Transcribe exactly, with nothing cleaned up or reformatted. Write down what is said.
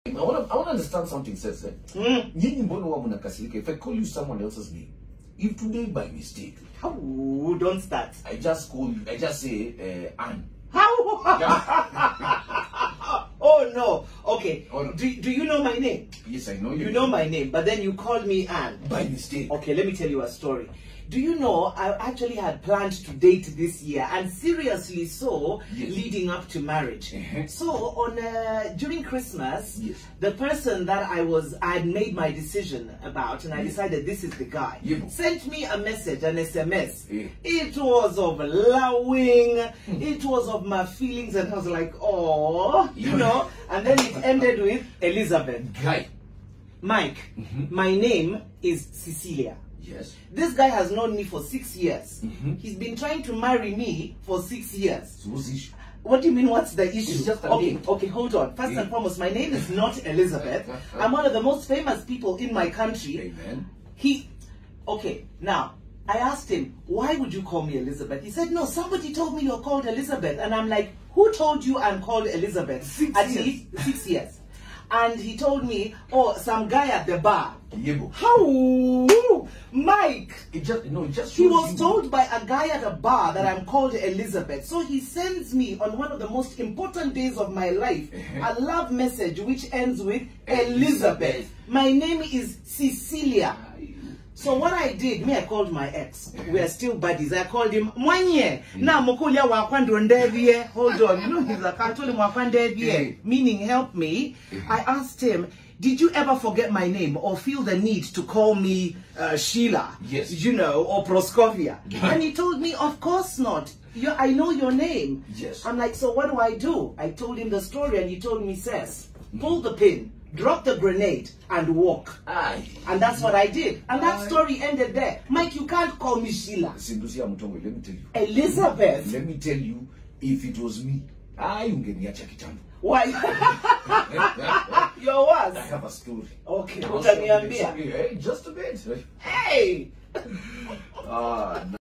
I want to I want to understand something, says eh? Mm. Nyinyi mbona huwa mnakasirika if I call you someone else's name? If today by mistake, How? Don't start. I just call you, I just say uh, Anne. How? Oh no. Okay. Oh, no. Do, do you know my name? Yes, I know you. You know my name, but then you called me Anne. By mistake. Okay, let me tell you a story. Do you know I actually had planned to date this year, and seriously so, yes. leading up to marriage. Uh-huh. So on uh, during Christmas, yes. the person that I was I had made my decision about, and I yes. decided this is the guy, yeah. sent me a message, an S M S. Yeah. It was of loving, it was of my feelings, and I was like, oh, you know. And then it ended with Elizabeth. Guy. Mike, mm-hmm. my name is Cecilia. Yes. This guy has known me for six years. Mm-hmm. He's been trying to marry me for six years. So what's the issue? What do you mean, what's the issue? It's just a okay, name. okay, hold on. First yeah. and foremost, my name is not Elizabeth. I'm one of the most famous people in my country. Amen. He, okay, now, I asked him, why would you call me Elizabeth? He said, no, somebody told me you're called Elizabeth. And I'm like, who told you I'm called Elizabeth? Six At years. least six years. And he told me, oh, some guy at the bar. Yebo. How? Mike! It just, no, it just He shows was you. told by a guy at a bar that I'm called Elizabeth. So he sends me on one of the most important days of my life Uh-huh. a love message which ends with Elizabeth. Elizabeth. My name is Cecilia. So what I did, me, I called my ex. We are still buddies. I called him Mwanye. Na mokulia wakwando ndevie. Hold on, you know he's a I told him wakwandevie, meaning help me. I asked him, did you ever forget my name or feel the need to call me uh, Sheila? Yes. You know, or Proskovia? And he told me, of course not. You, I know your name. Yes. I'm like, so what do I do? I told him the story and he told me, says, pull the pin, drop the grenade, and walk. Aye. And that's what I did. And that Aye. story ended there. Mike, you can't call me Sheila. Sindusia Mutongo, let me tell you. Elizabeth. Let me tell you, if it was me, I ungeniacha kitambo. Why? Your was. I have a story. Okay, Also, utaniambia. hey, just a bit. Hey! Ah,